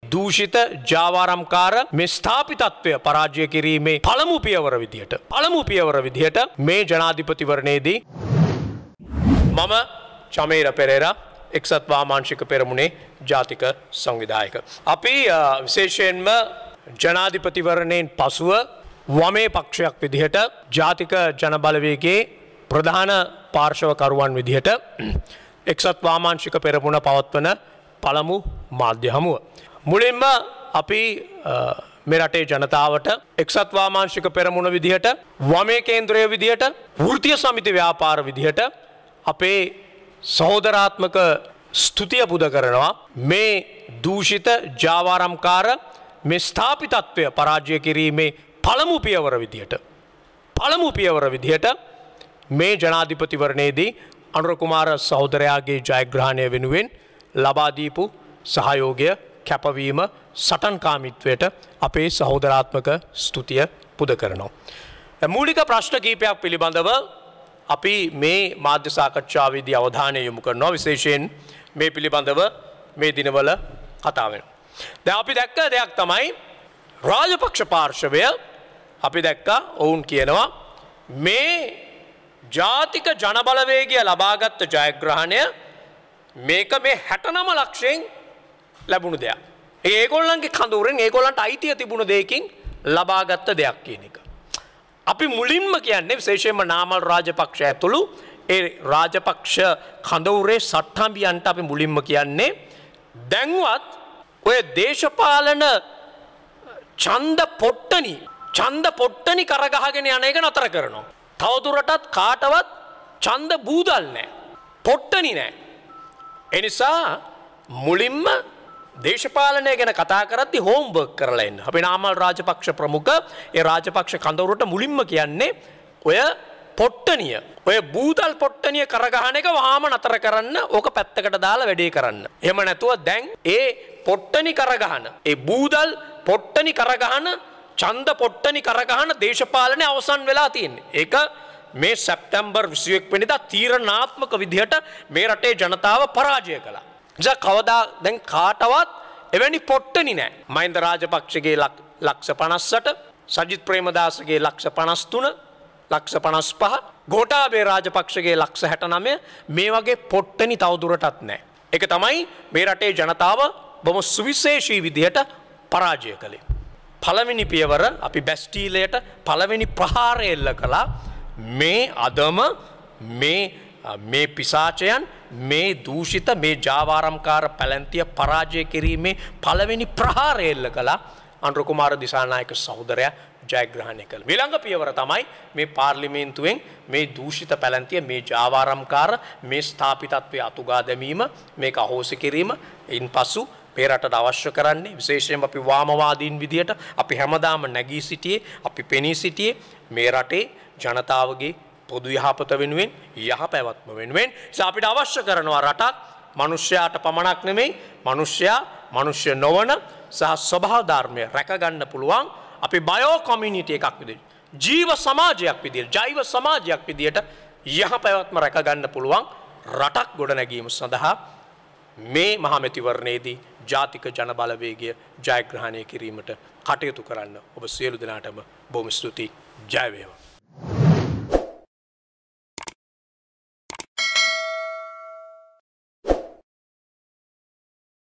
දූෂිත ජාවාරම්කාර මේ ස්ථාපිතත්වය පරාජය කිරීමේ පළමු පියවර විදිහට මේ ජනාධිපතිවරණයේදී මම චමේර පෙරේරා එක්සත් වාමාංශික පෙරමුණේ ජාතික සංවිධායක. අපි විශේෂයෙන්ම ජනාධිපතිවරණයෙන් පසුව වමේ පක්ෂයක් විදිහට ජාතික ජනබලවේගයේ ප්‍රධාන පාර්ශවකරුවන් විදිහට එක්සත් වාමාංශික පෙරමුණ පවත්වන පළමු මාධ්‍ය හමුව. මුලින්ම අපි මේ රටේ ජනතාවට එක්සත් වාමාංශික පෙරමුණ විදිහට වමේ කේන්ද්‍රය විදිහට වෘත්තීය සමිති ව්‍යාපාර විදිහට අපේ සහෝදරාත්මක ස්තුතිය පුද කරනවා මේ දූෂිත ජාවාරම්කාර මේ ස්ථාපිතත්වය පරාජය කිරීමේ පළමු පියවර විදිහට මේ ජනාධිපතිවරණයේදී අනුර කුමාර සහෝදරයාගේ ජයග්‍රහණය වෙනුවෙන් ලබා දීපු සහයෝගය කැපවීම සටන්කාමීත්වයට අපේ සහෝදරාත්මක ස්තුතිය පුද කරනවා. මූලික ප්‍රශ්න කීපයක් පිළිබඳව අපි මේ මාධ්‍ය සාකච්ඡාවේදී අවධානය යොමු කරනවා. විශේෂයෙන් මේ පිළිබඳව මේ දිනවල කතා වෙනවා. දැන් අපි දැක්ක දෙයක් තමයි රාජපක්ෂ පාර්ශවය අපි දැක්කා ඔවුන් කියනවා මේ ජාතික ජනබලවේගය ලබාගත් ජයග්‍රහණය මේක මේ 69 ලක්ෂයෙන් ලැබුණු දෙයක්. ඒගොල්ලන්ගේ කඳවුරෙන් ඒගොල්ලන්ට අයිතිය තිබුණු දෙයකින් ලබාගත් දෙයක් කියන එක. අපි මුලින්ම කියන්නේ විශේෂයෙන්ම නාමල් රාජපක්ෂ ඇතුළු ඒ රාජපක්ෂ කඳවුරේ සට්ටම්බියන්ට අපි මුලින්ම කියන්නේ දැන්වත් ඔය දේශපාලන ඡන්ද පොට්ටනි කරගහගෙන යන එක නතර කරනවා. තවදුරටත් කාටවත් ඡන්ද බූදල් නැහැ. පොට්ටනි නැහැ. ඒ නිසා මුලින්ම දේශපාලනය ගැන කතා කරද්දී හෝම්වර්ක් කරලා එන්න. අපි නාමල් රාජපක්ෂ ප්‍රමුඛ ඒ රාජපක්ෂ කඳවුරට මුලින්ම කියන්නේ ඔය පොට්ටනිය ඔය බූදල් පොට්ටනිය කරගහන එක වහාම නතර කරන්න ඕක පැත්තකට දාලා වැඩේ කරන්න. එහෙම නැතුව දැන් ඒ පොට්ටනි කරගහන ඒ බූදල් පොට්ටනි කරගහන ඡන්ද පොට්ටනි කරගහන දේශපාලනය අවසන් වෙලා තියෙන්නේ. ඒක මේ සැප්තැම්බර් 21 වෙනිදා තීරණාත්මක විදිහට මේ රටේ ජනතාව පරාජය කළා. නිසා කවදා දැන් කාටවත් එවැනි පොට්ටනි නැහැ. මහින්ද රාජපක්ෂගේ ලක්ෂ 58, සජිත් ප්‍රේමදාසගේ ලක්ෂ 53, ලක්ෂ 55, ගෝඨාභය රාජපක්ෂගේ ලක්ෂ 69 මේ වගේ පොට්ටනි තවදුරටත් නැහැ. ඒක තමයි මේ රටේ ජනතාව බොහොම සුවිශේෂී විදිහට පරාජය කළේ. පළවෙනි පියවර අපි බැස්ටීලයට පළවෙනි ප්‍රහාරය එල්ල කළා. මේ අදම මේ පිසාචයන් මේ දූෂිත මේ ජාවාරම්කාර පැලැන්තිය පරාජය කිරීමේ පළවෙනි ප්‍රහාරය එල්ල කළා අනුර කුමාර දිසානායක සහෝදරයා ජයග්‍රහණය කළා. ඊළඟ පියවර තමයි මේ පාර්ලිමේන්තුවෙන් මේ දූෂිත පැලැන්තිය මේ ජාවාරම්කාර මේ ස්ථාපිතත්වයේ අතුගා දැමීම මේක අහෝසි කිරීම ඉන්පසු මේ රටට අවශ්‍ය කරන්නේ විශේෂයෙන්ම අපි වාමවාදීන් විදියට අපි හැමදාම නැගී සිටියේ අපි පෙනී සිටියේ මේ රටේ ජනතාවගේ පොදු යහපත වෙනුවෙන් යහපැවැත්ම වෙනුවෙන් අපිට අවශ්‍ය කරනවා රටක් මිනිස්යාට පමණක් නෙමෙයි මිනිස්ය නොවන සහ ස්වභාව ධර්මය රැකගන්න පුළුවන් අපි බයෝ කොමියුනිටි එකක් විදිහට ජීව සමාජයක් විදිහට ජෛව සමාජයක් විදිහට යහපැවැත්ම රැකගන්න පුළුවන් රටක් ගොඩනැගීම සඳහා මේ මහමැතිවරණයේදී ජාතික ජනබලවේගය ජයග්‍රහණය කිරීමට කටයුතු කරන්න ඔබ සියලු දෙනාටම බොහොම ස්තුතියි. ජය වේවා.